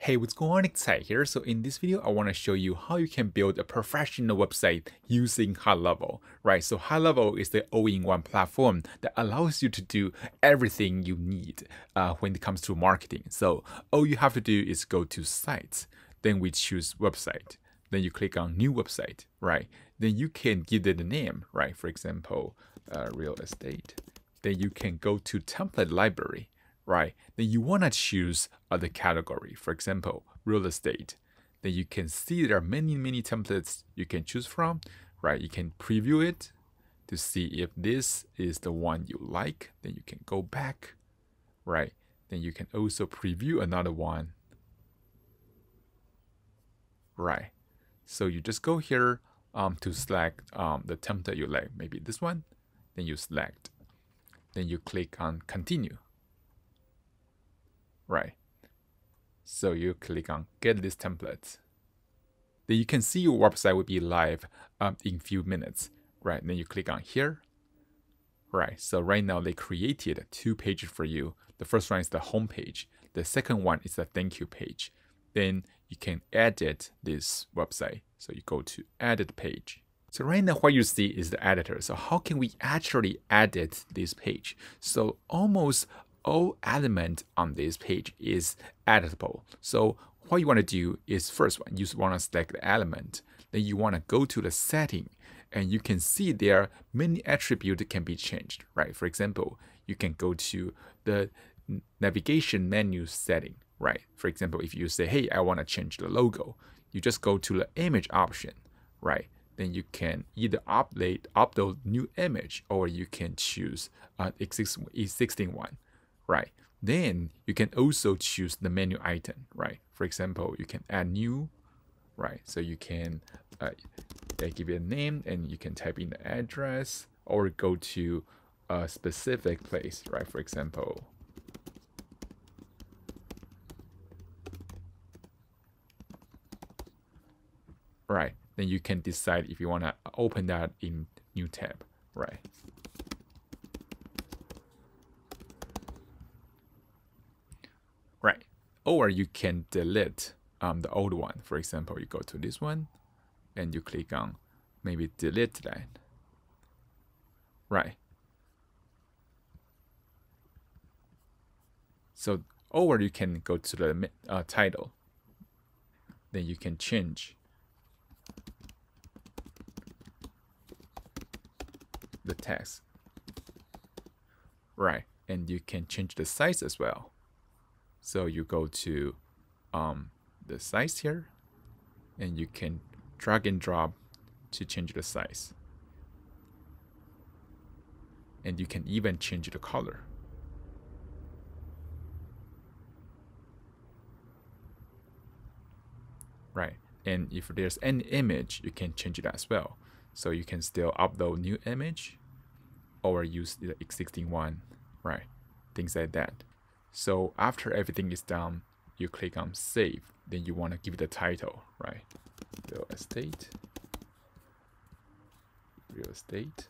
Hey, what's going on? It's Tsai here. So in this video, I want to show you how you can build a professional website using High Level, right? So High Level is the all-in-one platform that allows you to do everything you need when it comes to marketing. So all you have to do is go to Sites, then we choose Website, then you click on New Website, right? Then you can give it a name, right? For example, Real Estate. Then you can go to Template Library, right? Then you want to choose the category, for example, real estate. Then you can see there are many templates you can choose from, right? You can preview it to see if this is the one you like. Then you can go back, right? Then you can also preview another one, right? So you just go here to select the template you like, maybe this one. Then you select. Then you click on continue. Right. So you click on get this template. Then you can see your website will be live in few minutes. Right. Then you click on here. Right. So right now they created 2 pages for you. The first one is the home page. The second one is the thank you page. Then you can edit this website. So you go to edit page. So right now what you see is the editor. So how can we actually edit this page? So almost all element on this page is editable. So what you want to do is first one, you want to select the element. Then you want to go to the setting and you can see there are many attributes that can be changed, right? For example, you can go to the navigation menu setting, right? For example, if you say, hey, I want to change the logo, you just go to the image option, right? Then you can either upload new image or you can choose existing one. Right. Then you can also choose the menu item, right? For example, you can add new, right? So you can give it a name and you can type in the address or go to a specific place, right? For example, right? Then you can decide if you want to open that in new tab, right? Right. Or you can delete the old one. For example, you go to this one and you click on maybe delete that. Right. So, or you can go to the title. Then you can change the text. Right. And you can change the size as well. So you go to the size here, and you can drag and drop to change the size. And you can even change the color. Right. And if there's any image, you can change it as well. So you can still upload new image or use the existing one, right? Things like that. So after everything is done, you click on save. Then you want to give it a title, right? Real estate. Real estate.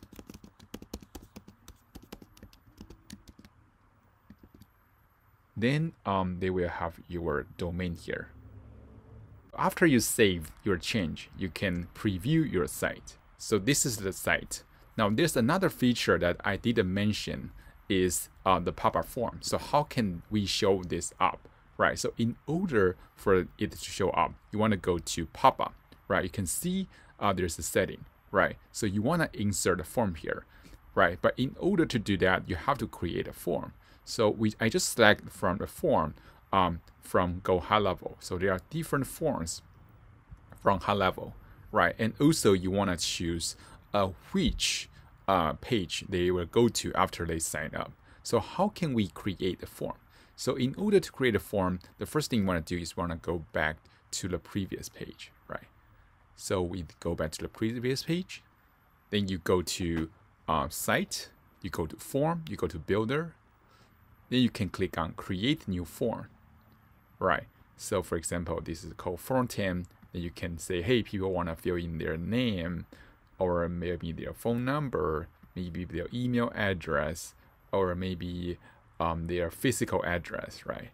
Then they will have your domain here. After you save your change, you can preview your site. So this is the site. Now there's another feature that I didn't mention is the pop-up form. So how can we show this up, right? So in order for it to show up, you want to go to pop-up, right? You can see there's a setting, right? So you want to insert a form here, right? But in order to do that, you have to create a form. So I just select from the form from Go High Level. So there are different forms from High Level, right? And also you want to choose which page they will go to after they sign up. So how can we create a form? So in order to create a form, the first thing you want to do is want to go back to the previous page, right? So we go back to the previous page. Then you go to site, you go to form, you go to builder. Then you can click on create new form, right? So for example, this is called form 10. Then you can say, hey, people want to fill in their name, or maybe their phone number, maybe their email address, or maybe their physical address, right?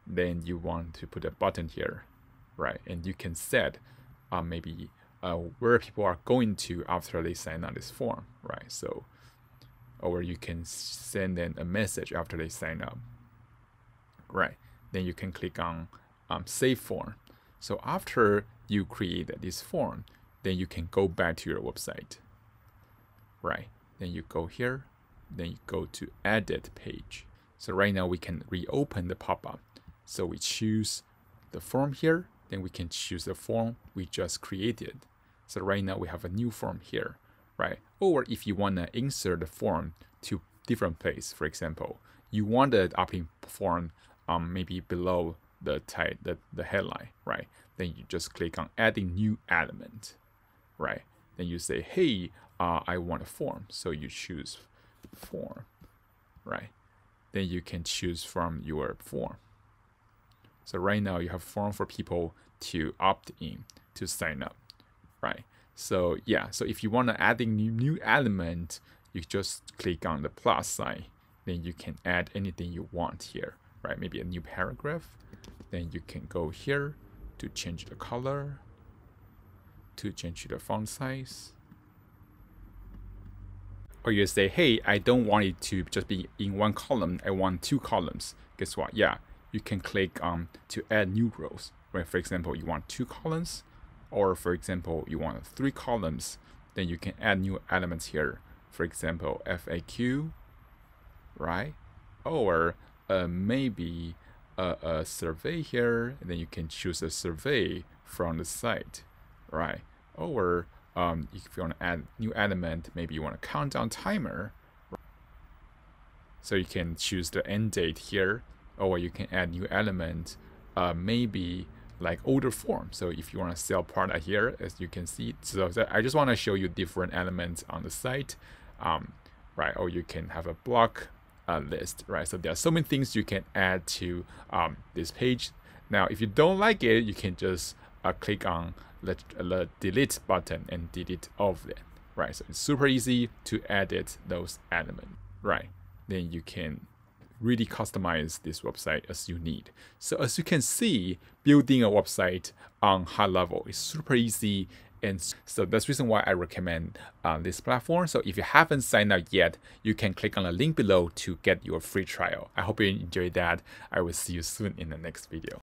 then you want to put a button here, right? And you can set maybe where people are going to after they sign on this form, right? So, or you can send them a message after they sign up, right? Then you can click on save form. So after you create this form, then you can go back to your website, right? Then you go here, then you go to edit page. So right now we can reopen the pop-up. So we choose the form here, then we can choose the form we just created. So right now we have a new form here, right? Or if you want to insert the form to different place, for example, you want the opt-in form maybe below the headline, right? Then you just click on adding new element, right? Then you say, hey, I want a form. So you choose form, right? Then you can choose from your form. So right now you have form for people to opt in, to sign up, right? So yeah, so if you want to add a new element, you just click on the plus sign. Then you can add anything you want here, right? Maybe a new paragraph. Then you can go here to change the color, to change the font size. Or you say, hey, I don't want it to just be in one column, I want 2 columns. Guess what? Yeah, you can click to add new rows, right? For example, you want 2 columns, or for example, you want 3 columns, then you can add new elements here. For example, FAQ, right? Or maybe a survey here, and then you can choose a survey from the site, right? Or if you want to add new element, maybe you want a countdown timer. So you can choose the end date here, or you can add new element, maybe like order form. So if you want to sell product here, as you can see, so I just want to show you different elements on the site, right? Or you can have a block list, right? So there are so many things you can add to this page. Now, if you don't like it, you can just click on the delete button and delete all of them, right? So it's super easy to edit those elements, right? Then you can really customize this website as you need. So as you can see, building a website on high level is super easy. And so that's the reason why I recommend this platform. So if you haven't signed up yet, you can click on the link below to get your free trial. I hope you enjoyed that. I will see you soon in the next video.